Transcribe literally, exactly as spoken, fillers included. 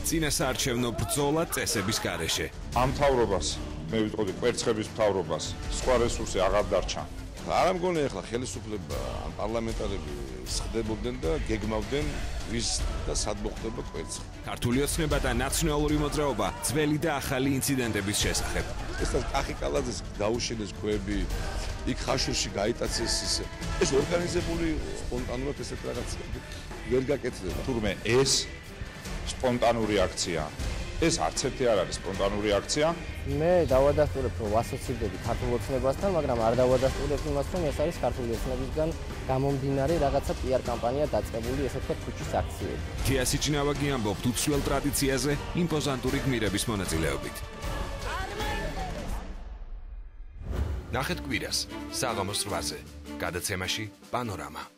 წინასაარჩევნო ბრძოლა წესების გარეშე. ამ მთავრობას მე ვიტყოდი კვერცხების მთავრობას სხვა რესურსი აღარ დარჩა. არ ამგონია ახლა ხელისუფლება ან პარლამენტარები სხდებოდნენ და გეგმავდნენ ვის და სად მოხდება კვერცხი. ქართული ოცნება და ნაციონალური მოძრაობა ძველი და ახალი ინციდენტების შესახებ. ეს კახიკალაძის დაუშინეს ქვები, იქ ხაშურში გაიტაცეს ისე. ეს ორგანიზებული სპონტანურად ესეთ რაღაცები ვერ გაკეთდება. თურმე ეს სპონტანური აქცია. ეს არც ერთი არ არის სპონტანური აქცია. მე დავადასტურებ, რომ ვასოცირდები ქართულ ოცნებასთან, მაგრამ არ დავადასტურებ იმას, რომ ეს არის ქართული ოცნებისგან გამომდინარე რაღაცა პიარ კამპანია დაწყებული, ესე ვთქვათ, ქუჩის აქციები. თია სიჩინავაგი ამბობთ უცვლელ ტრადიციაზე იმპოზანტური გმირების მონაწილეობით. ნახეთ კვირას საღამოს რვაზე გადაცემაში პანორამა.